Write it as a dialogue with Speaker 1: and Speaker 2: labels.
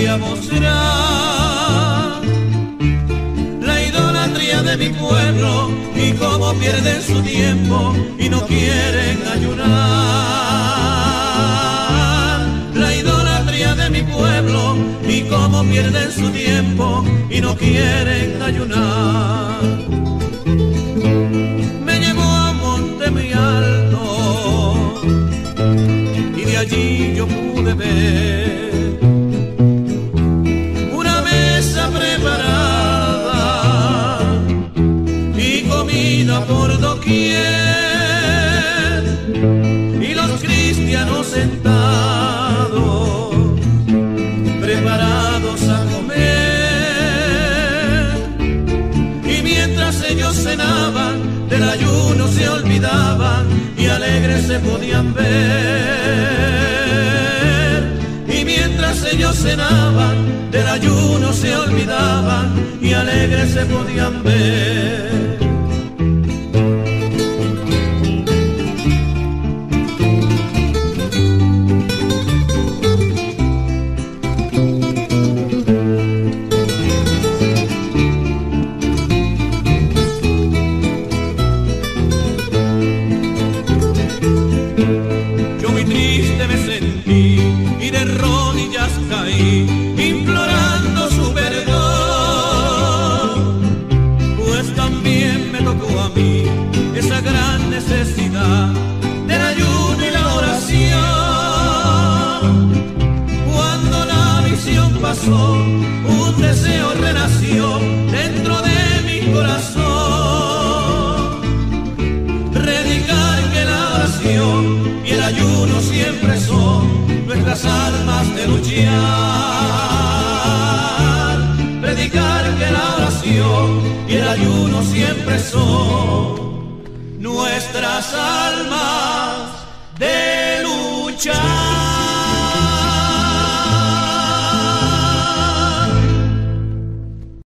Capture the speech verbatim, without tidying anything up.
Speaker 1: a mostrar la idolatría de mi pueblo y cómo pierden su tiempo y no quieren ayunar. La idolatría de mi pueblo y cómo pierden su tiempo y no quieren ayunar. Me llevó a monte muy alto y de allí yo pude ver una mesa preparada y comida por doquier y los cristianos sentados preparados a comer. Y mientras ellos cenaban del ayuno se olvidaban y alegres se podían ver. Y mientras ellos cenaban del ayuno se olvidaban y alegres se podían ver. Implorando su perdón, pues también me tocó a mí esa gran necesidad del ayuno y la oración. Cuando la visión pasó, un deseo renació dentro de mi corazón, predicar que la oración y el ayuno siempre son nuestras armas de luchar. Predicar que la oración y el ayuno siempre son nuestras armas de luchar.